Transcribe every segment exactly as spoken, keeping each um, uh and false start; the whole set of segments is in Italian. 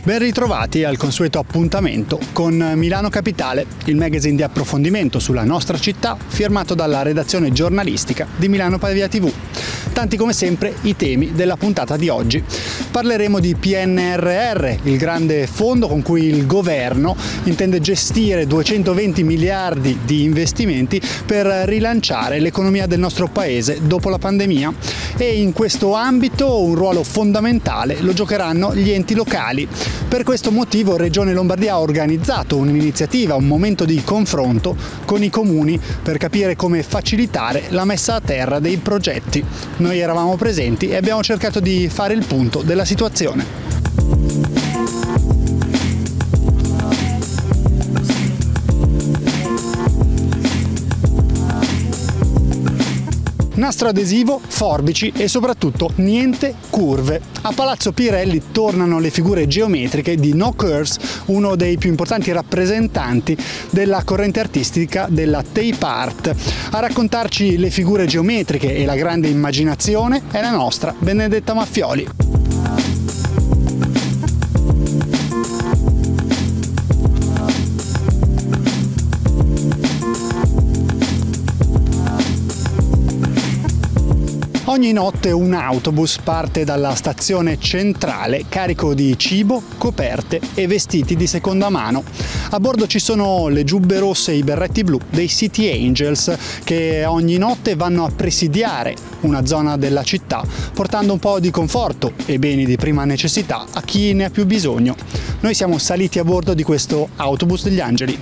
Ben ritrovati al consueto appuntamento con Milano Capitale, il magazine di approfondimento sulla nostra città firmato dalla redazione giornalistica di Milano Pavia tivù. Tanti come sempre i temi della puntata di oggi. Parleremo di P N R R, il grande fondo con cui il governo intende gestire duecentoventi miliardi di investimenti per rilanciare l'economia del nostro paese dopo la pandemia. E in questo ambito un ruolo fondamentale lo giocheranno gli enti locali. Per questo motivo Regione Lombardia ha organizzato un'iniziativa, un momento di confronto con i comuni per capire come facilitare la messa a terra dei progetti. Noi eravamo presenti e abbiamo cercato di fare il punto della situazione. Nastro adesivo, forbici e soprattutto niente curve. A Palazzo Pirelli tornano le figure geometriche di No Curves, uno dei più importanti rappresentanti della corrente artistica della tape art. A raccontarci le figure geometriche e la grande immaginazione è la nostra Benedetta Maffioli. Ogni notte un autobus parte dalla stazione centrale carico di cibo, coperte e vestiti di seconda mano. A bordo ci sono le giubbe rosse e i berretti blu dei City Angels che ogni notte vanno a presidiare una zona della città portando un po' di conforto e beni di prima necessità a chi ne ha più bisogno. Noi siamo saliti a bordo di questo autobus degli angeli.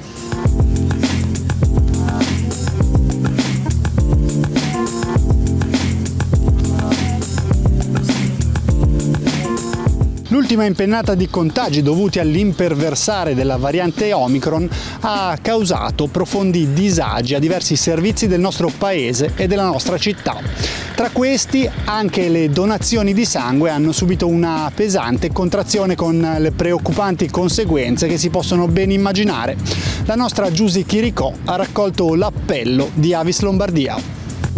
L'ultima impennata di contagi dovuti all'imperversare della variante Omicron ha causato profondi disagi a diversi servizi del nostro paese e della nostra città. Tra questi anche le donazioni di sangue hanno subito una pesante contrazione con le preoccupanti conseguenze che si possono ben immaginare. La nostra Giusy Chiricò ha raccolto l'appello di Avis Lombardia.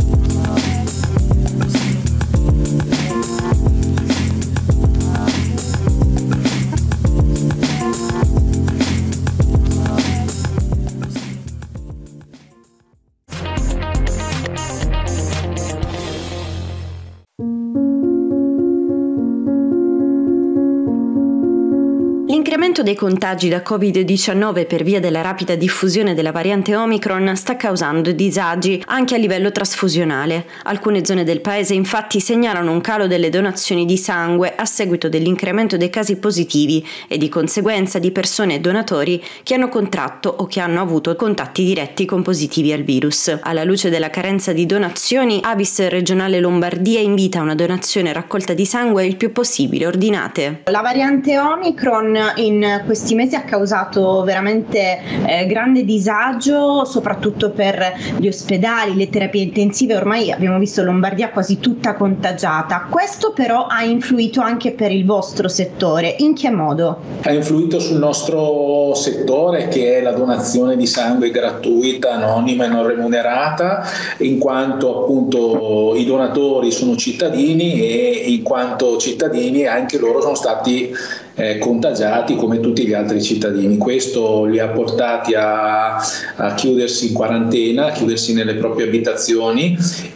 L'incremento dei contagi da covid diciannove per via della rapida diffusione della variante Omicron sta causando disagi anche a livello trasfusionale. Alcune zone del paese infatti segnalano un calo delle donazioni di sangue a seguito dell'incremento dei casi positivi e di conseguenza di persone e donatori che hanno contratto o che hanno avuto contatti diretti con positivi al virus. Alla luce della carenza di donazioni, Avis Regionale Lombardia invita a una donazione raccolta di sangue il più possibile ordinate. La variante Omicron in questi mesi ha causato veramente eh, grande disagio, soprattutto per gli ospedali, le terapie intensive. Ormai abbiamo visto Lombardia quasi tutta contagiata. Questo però ha influito anche per il vostro settore. In che modo? Ha influito sul nostro settore, che è la donazione di sangue gratuita, anonima e non remunerata, in quanto appunto i donatori sono cittadini e in quanto cittadini anche loro sono stati eh, contagiati come tutti gli altri cittadini. Questo li ha portati a, a chiudersi in quarantena, a chiudersi nelle proprie abitazioni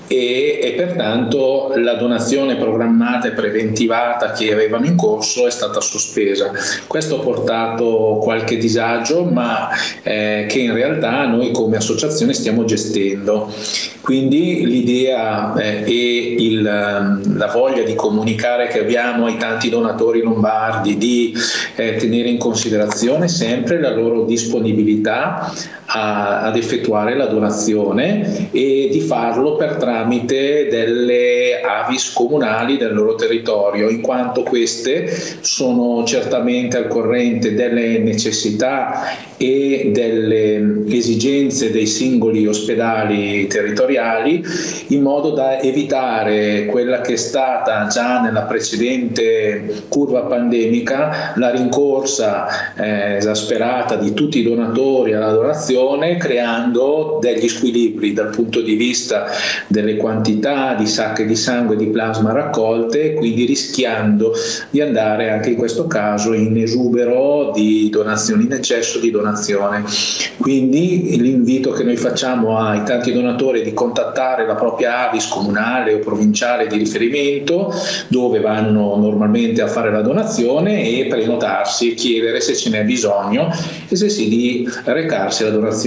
e, e pertanto la donazione programmata e preventivata che avevano in corso è stata sospesa. Questo ha portato qualche disagio, ma eh, che in realtà noi come associazione stiamo gestendo. Quindi l'idea eh, e il, la voglia di comunicare che abbiamo ai tanti donatori lombardi di eh, tenere in considerazione sempre la loro disponibilità a, ad effettuare la donazione e di farlo per tramite delle Avis comunali del loro territorio, in quanto queste sono certamente al corrente delle necessità e delle esigenze dei singoli ospedali territoriali, in modo da evitare quella che è stata già nella precedente curva pandemica la rincorsa eh, esasperata di tutti i donatori alla donazione donazione, creando degli squilibri dal punto di vista delle quantità di sacche di sangue e di plasma raccolte, quindi rischiando di andare anche in questo caso in esubero di donazioni, in eccesso di donazione. Quindi l'invito che noi facciamo ai tanti donatori è di contattare la propria A V I S comunale o provinciale di riferimento, dove vanno normalmente a fare la donazione, e prenotarsi e chiedere se ce n'è bisogno e se sì di recarsi alla donazione.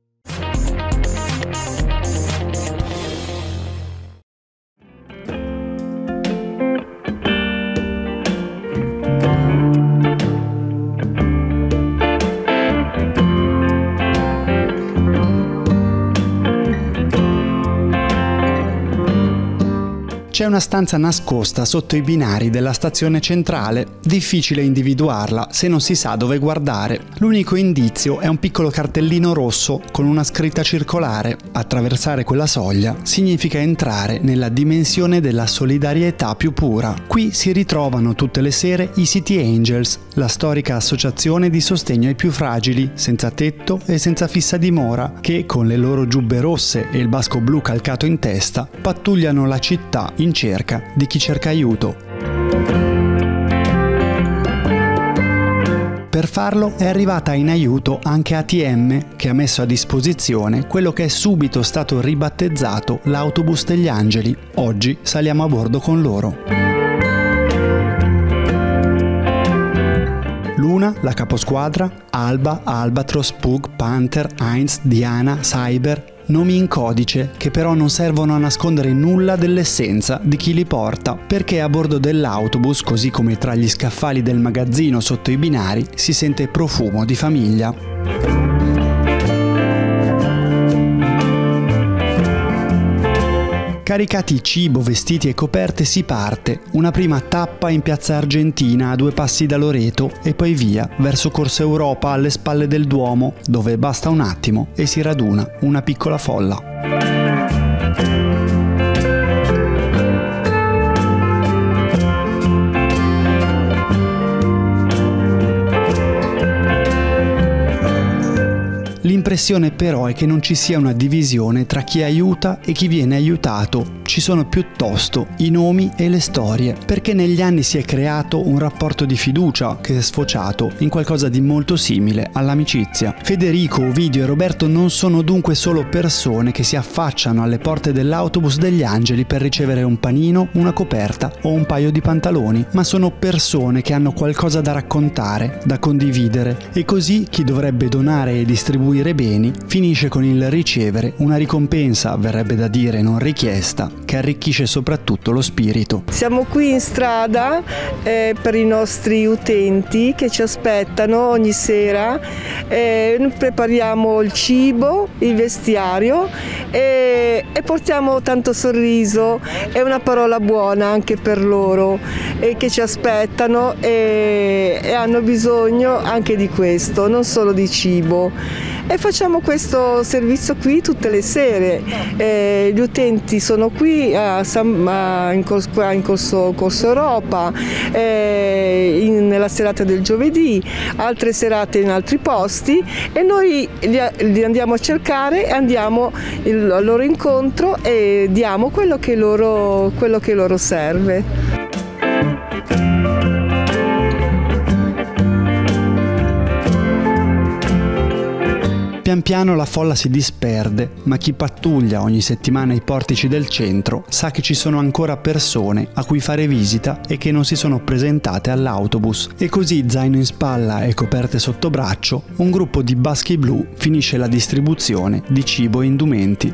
C'è una stanza nascosta sotto i binari della stazione centrale, difficile individuarla se non si sa dove guardare. L'unico indizio è un piccolo cartellino rosso con una scritta circolare. Attraversare quella soglia significa entrare nella dimensione della solidarietà più pura. Qui si ritrovano tutte le sere i City Angels, la storica associazione di sostegno ai più fragili, senza tetto e senza fissa dimora, che con le loro giubbe rosse e il basco blu calcato in testa pattugliano la città in cerca di chi cerca aiuto. Per farlo è arrivata in aiuto anche A T M, che ha messo a disposizione quello che è subito stato ribattezzato l'autobus degli angeli. Oggi saliamo a bordo con loro. Luna, la caposquadra, Alba, Albatros, Pug, Panther, Heinz, Diana, Cyber, nomi in codice che però non servono a nascondere nulla dell'essenza di chi li porta, perché a bordo dell'autobus, così come tra gli scaffali del magazzino sotto i binari, si sente profumo di famiglia. Caricati cibo, vestiti e coperte si parte, una prima tappa in piazza Argentina a due passi da Loreto e poi via verso Corso Europa alle spalle del Duomo, dove basta un attimo e si raduna una piccola folla. L'impressione però è che non ci sia una divisione tra chi aiuta e chi viene aiutato, ci sono piuttosto i nomi e le storie, perché negli anni si è creato un rapporto di fiducia che è sfociato in qualcosa di molto simile all'amicizia. Federico, Ovidio e Roberto non sono dunque solo persone che si affacciano alle porte dell'autobus degli angeli per ricevere un panino, una coperta o un paio di pantaloni, ma sono persone che hanno qualcosa da raccontare, da condividere, e così chi dovrebbe donare e distribuire beni finisce con il ricevere una ricompensa, verrebbe da dire non richiesta, che arricchisce soprattutto lo spirito. Siamo qui in strada eh, per i nostri utenti che ci aspettano ogni sera, eh, prepariamo il cibo, il vestiario e, e portiamo tanto sorriso e una parola buona anche per loro, eh, che ci aspettano e, e hanno bisogno anche di questo, non solo di cibo. E facciamo questo servizio qui tutte le sere, eh, gli utenti sono qui a San, a, in, corso, in corso, corso Europa, eh, in, nella serata del giovedì, altre serate in altri posti, e noi li, li andiamo a cercare e andiamo il, al loro incontro e diamo quello che loro, quello che loro serve. Pian piano la folla si disperde, ma chi pattuglia ogni settimana i portici del centro sa che ci sono ancora persone a cui fare visita e che non si sono presentate all'autobus. E così, zaino in spalla e coperte sotto braccio, un gruppo di baschi blu finisce la distribuzione di cibo e indumenti.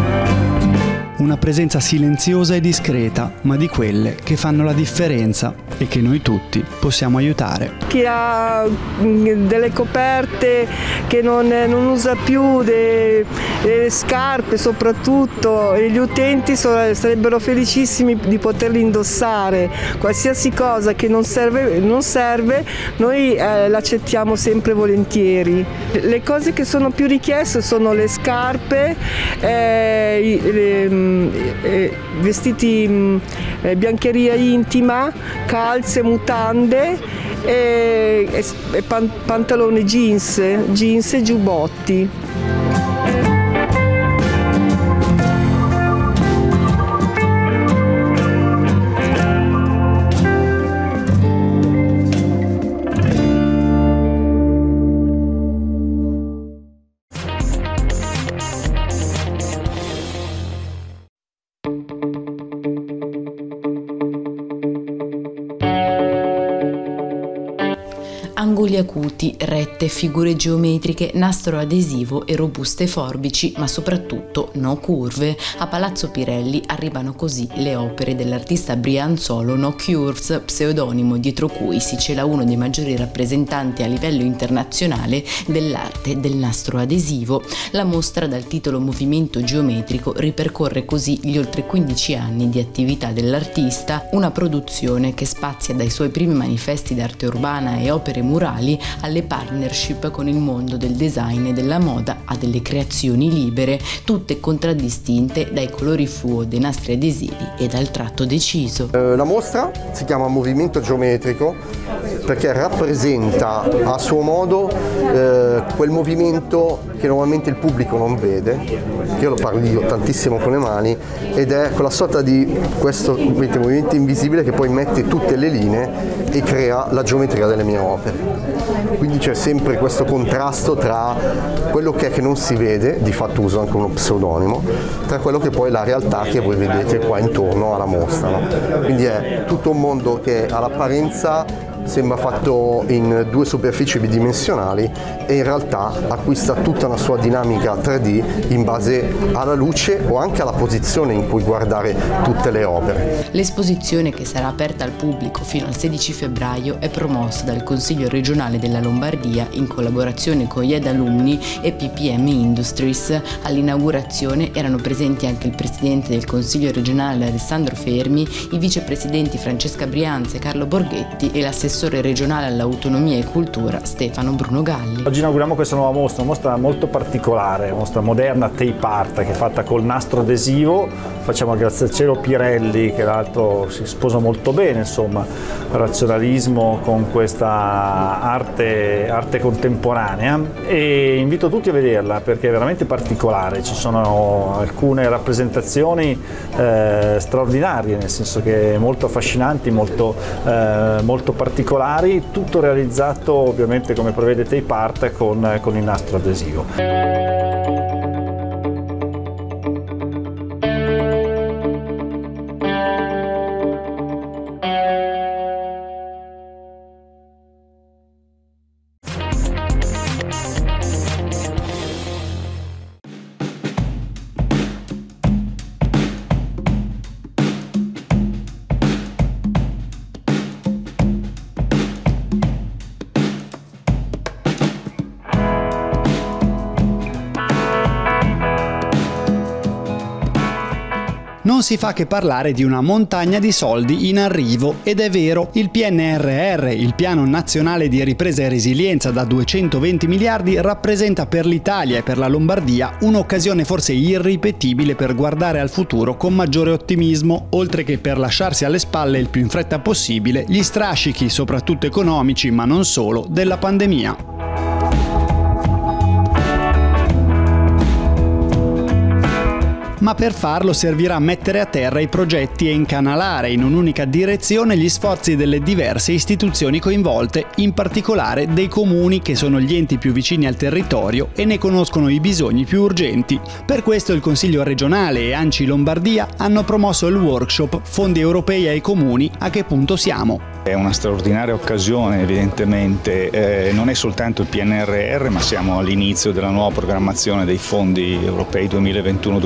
Una presenza silenziosa e discreta, ma di quelle che fanno la differenza. e che noi tutti possiamo aiutare. Chi ha delle coperte che non, non usa più, delle, delle scarpe soprattutto, e gli utenti sarebbero felicissimi di poterli indossare. Qualsiasi cosa che non serve, non serve noi eh, l'accettiamo sempre volentieri. Le cose che sono più richieste sono le scarpe, eh, le, eh, vestiti, eh, biancheria intima, calze, mutande e, e, e pan, pantaloni jeans, jeans e giubbotti. Angoli acuti, rette, figure geometriche, nastro adesivo e robuste forbici, ma soprattutto no curve. A Palazzo Pirelli arrivano così le opere dell'artista brianzolo No Curves, pseudonimo dietro cui si cela uno dei maggiori rappresentanti a livello internazionale dell'arte del nastro adesivo. La mostra, dal titolo Movimento geometrico, ripercorre così gli oltre quindici anni di attività dell'artista, una produzione che spazia dai suoi primi manifesti d'arte urbana e opere murali alle partnership con il mondo del design e della moda, a delle creazioni libere, tutte contraddistinte dai colori fluo dei nastri adesivi e dal tratto deciso. La mostra si chiama Movimento geometrico perché rappresenta a suo modo eh, quel movimento che normalmente il pubblico non vede, che io lo parlo io tantissimo con le mani, ed è quella sorta di questo movimento invisibile che poi mette tutte le linee e crea la geometria delle mie opere. Quindi c'è sempre questo contrasto tra quello che è che non si vede, di fatto uso anche uno pseudonimo, tra quello che poi è la realtà che voi vedete qua intorno alla mostra, no? Quindi è tutto un mondo che all'apparenza sembra fatto in due superfici bidimensionali e in realtà acquista tutta una sua dinamica tre D in base alla luce o anche alla posizione in cui guardare tutte le opere. L'esposizione, che sarà aperta al pubblico fino al sedici febbraio, è promossa dal Consiglio regionale della Lombardia in collaborazione con I E D Alumni e P P M Industries. All'inaugurazione erano presenti anche il presidente del Consiglio regionale Alessandro Fermi, i vicepresidenti Francesca Brianza e Carlo Borghetti e l'assessore regionale all'autonomia e cultura Stefano Bruno Galli. Oggi inauguriamo questa nuova mostra, una mostra molto particolare, una mostra moderna tape art che è fatta col nastro adesivo. Facciamo grazie al cielo Pirelli, che l'altro si sposa molto bene, insomma, razionalismo con questa arte, arte contemporanea, e invito tutti a vederla perché è veramente particolare. Ci sono alcune rappresentazioni eh, straordinarie, nel senso che molto affascinanti, molto, eh, molto particolari, tutto realizzato ovviamente come prevede tape art con, con il nastro adesivo. Non si fa che parlare di una montagna di soldi in arrivo, ed è vero. Il P N R R, il Piano Nazionale di Ripresa e Resilienza da duecentoventi miliardi, rappresenta per l'Italia e per la Lombardia un'occasione forse irripetibile per guardare al futuro con maggiore ottimismo, oltre che per lasciarsi alle spalle il più in fretta possibile gli strascichi, soprattutto economici, ma non solo, della pandemia. Ma per farlo servirà mettere a terra i progetti e incanalare in un'unica direzione gli sforzi delle diverse istituzioni coinvolte, in particolare dei comuni, che sono gli enti più vicini al territorio e ne conoscono i bisogni più urgenti. Per questo il Consiglio regionale e ANCI Lombardia hanno promosso il workshop Fondi europei ai comuni, a che punto siamo? È una straordinaria occasione, evidentemente, eh, non è soltanto il P N R R, ma siamo all'inizio della nuova programmazione dei fondi europei duemilaventuno duemilaventisei.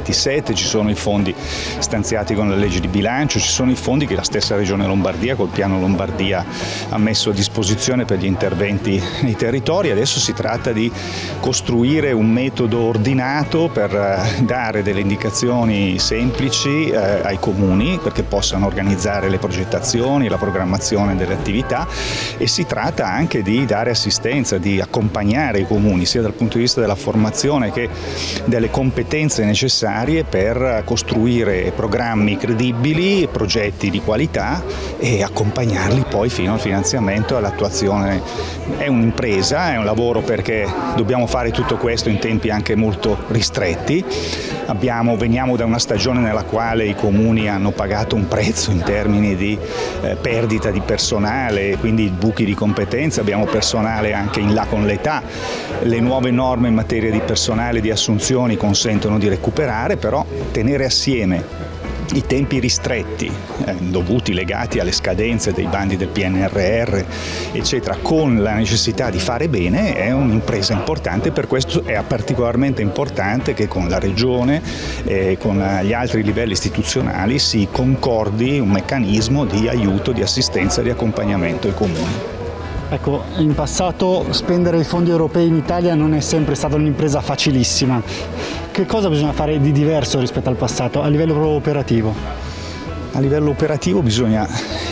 duemilaventisette, ci sono i fondi stanziati con la legge di bilancio, ci sono i fondi che la stessa Regione Lombardia col piano Lombardia ha messo a disposizione per gli interventi nei territori. Adesso si tratta di costruire un metodo ordinato per dare delle indicazioni semplici eh, ai comuni perché possano organizzare le progettazioni, la programmazione delle attività, e si tratta anche di dare assistenza, di accompagnare i comuni sia dal punto di vista della formazione che delle competenze necessarie per costruire programmi credibili, progetti di qualità e accompagnarli poi fino al finanziamento e all'attuazione. È un'impresa, è un lavoro perché dobbiamo fare tutto questo in tempi anche molto ristretti. Abbiamo, veniamo da una stagione nella quale i comuni hanno pagato un prezzo in termini di eh, perdita di personale, quindi buchi di competenza, abbiamo personale anche in là con l'età. Le nuove norme in materia di personale e di assunzioni consentono di recuperare, però tenere assieme i tempi ristretti eh, dovuti, legati alle scadenze dei bandi del P N R R eccetera, con la necessità di fare bene è un'impresa importante. Per questo è particolarmente importante che con la Regione e con gli altri livelli istituzionali si concordi un meccanismo di aiuto, di assistenza e di accompagnamento ai comuni. Ecco, in passato spendere i fondi europei in Italia non è sempre stata un'impresa facilissima. Che cosa bisogna fare di diverso rispetto al passato a livello proprio operativo? A livello operativo bisogna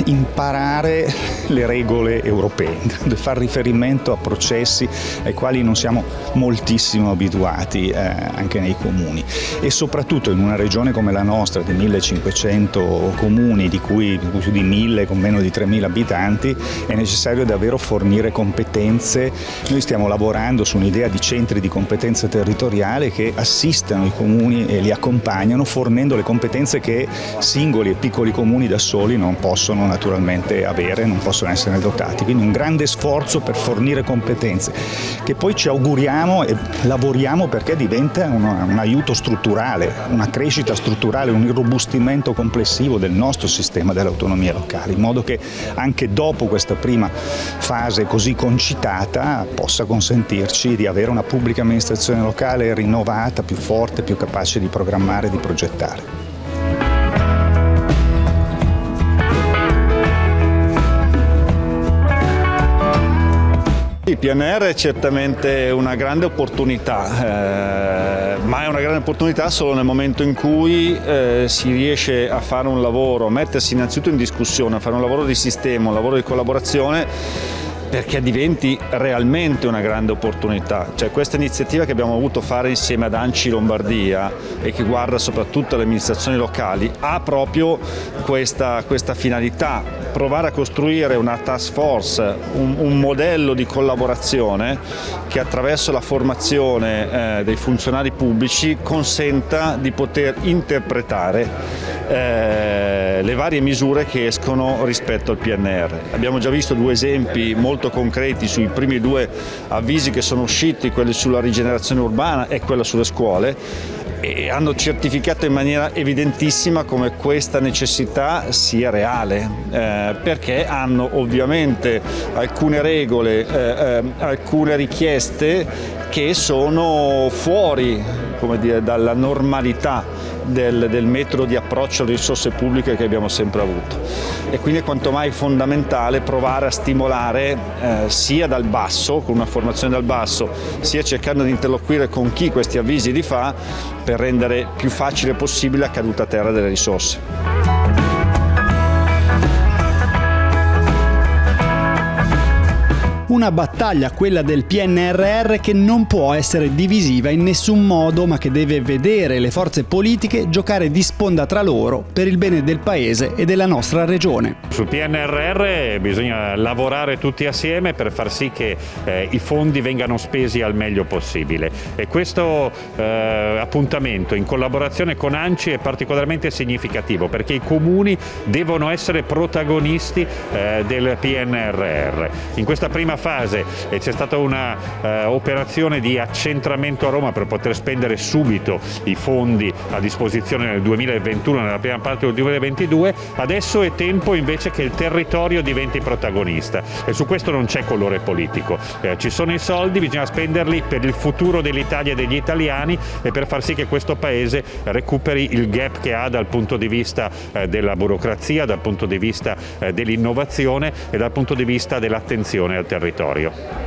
imparare le regole europee, far riferimento a processi ai quali non siamo moltissimo abituati eh, anche nei comuni, e soprattutto in una regione come la nostra di millecinquecento comuni, di cui più di mille con meno di tremila abitanti, è necessario davvero fornire competenze. Noi stiamo lavorando su un'idea di centri di competenza territoriale che assistano i comuni e li accompagnano fornendo le competenze che singoli e piccoli comuni da soli non possono naturalmente avere, non possono essere dotati. Quindi un grande sforzo per fornire competenze che poi ci auguriamo e lavoriamo perché diventa un, un aiuto strutturale, una crescita strutturale, un irrobustimento complessivo del nostro sistema dell'autonomia locale, in modo che anche dopo questa prima fase così concitata possa consentirci di avere una pubblica amministrazione locale rinnovata, più forte, più capace di programmare e di progettare. Il P N R R è certamente una grande opportunità, eh, ma è una grande opportunità solo nel momento in cui eh, si riesce a fare un lavoro, a mettersi innanzitutto in discussione, a fare un lavoro di sistema, un lavoro di collaborazione, perché diventi realmente una grande opportunità. Cioè, questa iniziativa che abbiamo voluto fare insieme ad ANCI Lombardia e che guarda soprattutto le amministrazioni locali ha proprio questa, questa finalità, provare a costruire una task force, un, un modello di collaborazione che attraverso la formazione eh, dei funzionari pubblici consenta di poter interpretare eh, le varie misure che escono rispetto al P N R R. Abbiamo già visto due esempi molto concreti sui primi due avvisi che sono usciti, quelli sulla rigenerazione urbana e quello sulle scuole, e hanno certificato in maniera evidentissima come questa necessità sia reale, eh, perché hanno ovviamente alcune regole, eh, eh, alcune richieste che sono fuori, come dire, dalla normalità del, del metodo di approccio alle risorse pubbliche che abbiamo sempre avuto, e quindi è quanto mai fondamentale provare a stimolare eh, sia dal basso, con una formazione dal basso, sia cercando di interloquire con chi questi avvisi li fa per rendere più facile possibile la caduta a terra delle risorse. Una battaglia, quella del P N R R, che non può essere divisiva in nessun modo, ma che deve vedere le forze politiche giocare di sponda tra loro per il bene del Paese e della nostra regione. Sul P N R R bisogna lavorare tutti assieme per far sì che eh, i fondi vengano spesi al meglio possibile, e questo eh, appuntamento in collaborazione con ANCI è particolarmente significativo perché i comuni devono essere protagonisti eh, del P N R R. In questa prima fase fase e c'è stata una eh, operazione di accentramento a Roma per poter spendere subito i fondi a disposizione nel duemilaventuno, nella prima parte del duemilaventidue, adesso è tempo invece che il territorio diventi protagonista e su questo non c'è colore politico. Eh, ci sono i soldi, bisogna spenderli per il futuro dell'Italia e degli italiani e per far sì che questo Paese recuperi il gap che ha dal punto di vista eh, della burocrazia, dal punto di vista eh, dell'innovazione e dal punto di vista dell'attenzione al territorio.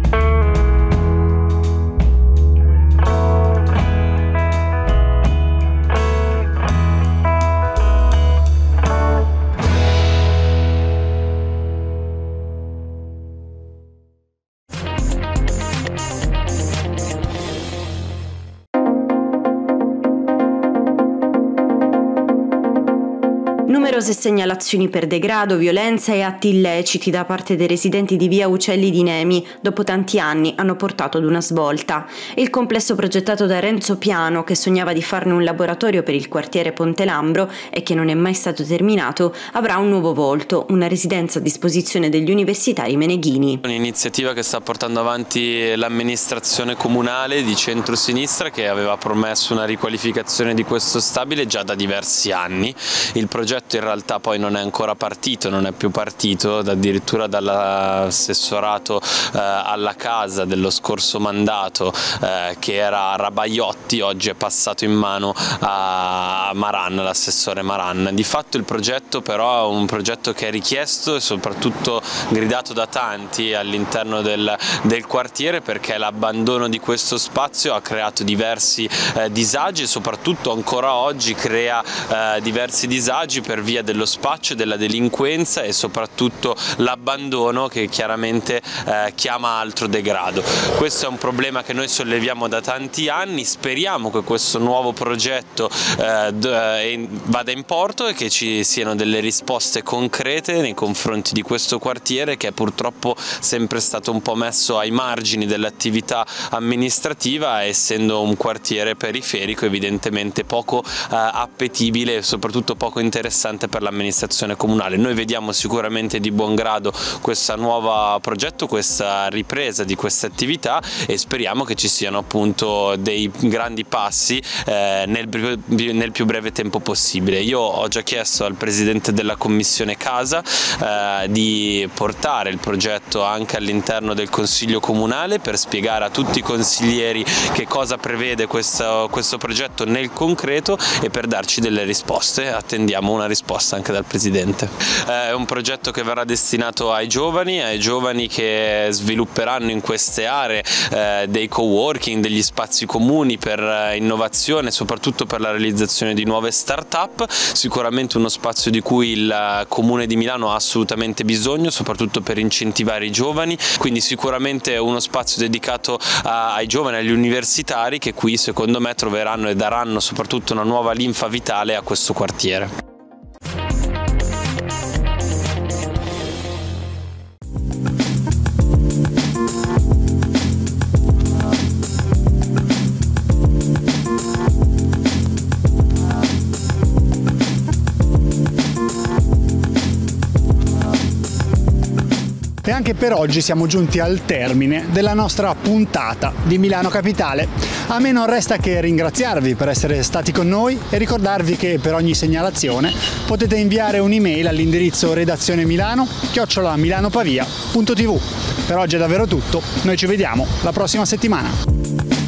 Numerose segnalazioni per degrado, violenza e atti illeciti da parte dei residenti di via Uccelli di Nemi dopo tanti anni hanno portato ad una svolta. Il complesso progettato da Renzo Piano, che sognava di farne un laboratorio per il quartiere Ponte Lambro e che non è mai stato terminato, avrà un nuovo volto, una residenza a disposizione degli universitari meneghini. Un'iniziativa che sta portando avanti l'amministrazione comunale di centrosinistra, che aveva promesso una riqualificazione di questo stabile già da diversi anni. Il progetto in realtà poi non è ancora partito, non è più partito, addirittura dall'assessorato eh, alla casa dello scorso mandato eh, che era Rabaiotti, oggi è passato in mano a Maran, l'assessore Maran. Di fatto il progetto però è un progetto che è richiesto e soprattutto gridato da tanti all'interno del, del quartiere, perché l'abbandono di questo spazio ha creato diversi eh, disagi e soprattutto ancora oggi crea eh, diversi disagi per via dello spaccio, della delinquenza e soprattutto l'abbandono che chiaramente eh, chiama altro degrado. Questo è un problema che noi solleviamo da tanti anni, speriamo che questo nuovo progetto eh, vada in porto e che ci siano delle risposte concrete nei confronti di questo quartiere, che è purtroppo sempre stato un po' messo ai margini dell'attività amministrativa, essendo un quartiere periferico evidentemente poco eh, appetibile e soprattutto poco interessante per l'amministrazione comunale. Noi vediamo sicuramente di buon grado questo nuovo progetto, questa ripresa di questa attività e speriamo che ci siano appunto dei grandi passi eh, nel, nel più breve tempo possibile. Io ho già chiesto al Presidente della Commissione Casa eh, di portare il progetto anche all'interno del Consiglio Comunale per spiegare a tutti i consiglieri che cosa prevede questo, questo progetto nel concreto e per darci delle risposte. Attendiamo una risposta anche dal Presidente. È un progetto che verrà destinato ai giovani, ai giovani che svilupperanno in queste aree eh, dei coworking, degli spazi comuni per eh, innovazione, soprattutto per la realizzazione di nuove start-up. Sicuramente uno spazio di cui il Comune di Milano ha assolutamente bisogno, soprattutto per incentivare i giovani, quindi sicuramente uno spazio dedicato a, ai giovani, agli universitari, che qui secondo me troveranno e daranno soprattutto una nuova linfa vitale a questo quartiere. E anche per oggi siamo giunti al termine della nostra puntata di Milano Capitale. A me non resta che ringraziarvi per essere stati con noi e ricordarvi che per ogni segnalazione potete inviare un'email all'indirizzo redazione milano chiocciola milanopavia punto tv. Per oggi è davvero tutto, noi ci vediamo la prossima settimana.